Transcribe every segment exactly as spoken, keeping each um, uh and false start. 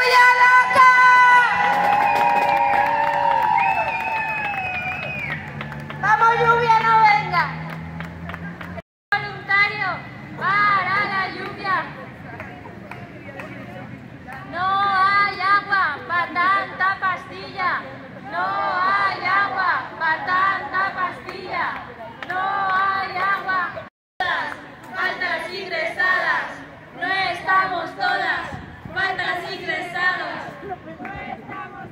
orgullo loco! ¡Vamos, lluvia, no venga! Voluntario para la lluvia. No hay agua para tanta pastilla. No hay agua para tanta pastilla. No hay agua. Faltas ingresadas. No estamos todas. Faltas ingresadas. No estamos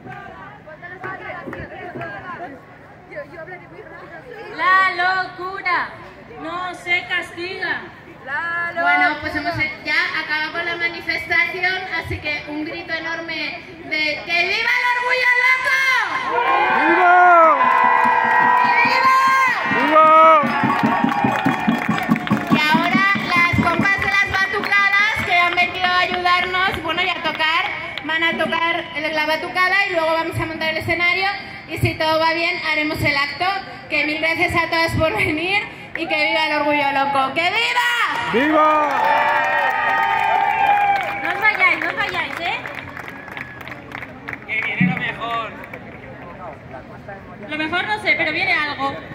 todas. La locura no se castiga. Bueno, pues hemos ya acabado la manifestación, así que un grito enorme de ¡que viva el orgullo loco! ¡Viva! ¡Viva! Y ahora las compas de las batucadas que han venido a ayudarnos, bueno, y a tocar, van a tocar la batucada y luego vamos a montar el escenario y si todo va bien haremos el acto. Que mil gracias a todas por venir y que viva el orgullo loco. ¡Que viva! ¡Viva! No os vayáis, no os vayáis, ¿eh? Que viene lo mejor. Lo mejor no sé, pero viene algo.